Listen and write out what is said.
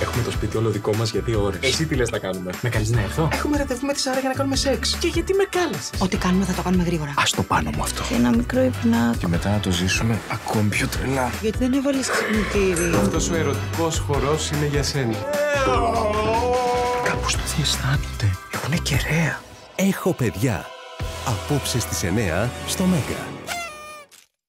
Έχουμε το σπίτι όλο δικό μας για 2 ώρες. Εσύ τι λες να κάνουμε? Με κάνεις να έρθω? Έχουμε ραντεβού με τη Σάρα για να κάνουμε σεξ. Και γιατί με κάλεσες? Ό,τι κάνουμε θα το κάνουμε γρήγορα. Ας το πάνω μου αυτό. Και ένα μικρό υπνάκι. Και μετά να το ζήσουμε ακόμη πιο τρελά. Γιατί δεν έβαλες ξυπνητήρι? Αυτός ο ερωτικός χορός είναι για σένα. Κάπως το τι αισθάνονται. Έχουνε κεραία. Έχω παιδιά. Απόψε στις 9 στο Μέγκα.